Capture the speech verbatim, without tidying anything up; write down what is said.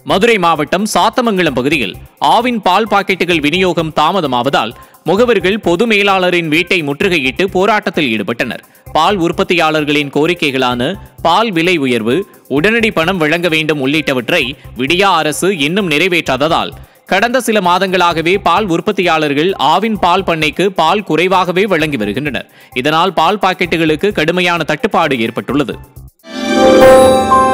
மதுரை மாவட்டம் சாத்தமங்கலம் பகுதியில் ஆவின் பால் பாக்கெட்டுகள் விநியோகம் தாமதமாவதால் முகவர்கள் பொது மேலாளரின் வீட்டை முற்றுகையிட்டு போராட்டத்தில் ஈடுபட்டனர். பால் உற்பத்தியாளர்களின் கோரிக்கைகளான பால் விலை உயர்வு, உடனடி பணம் வழங்க வேண்டும் உள்ளிட்டவற்றை விடியா அரசு இன்னும் நிறைவேற்றாததால் கடந்த சில மாதங்களாகவே பால் உற்பத்தியாளர்கள் ஆவின் பால் பண்ணைக்கு பால் குறைவாகவே வழங்கி வருகின்றனர். இதனால் பால் பாக்கெட்டுகளுக்கு கடுமையான தட்டுப்பாடு ஏற்பட்டுள்ளது.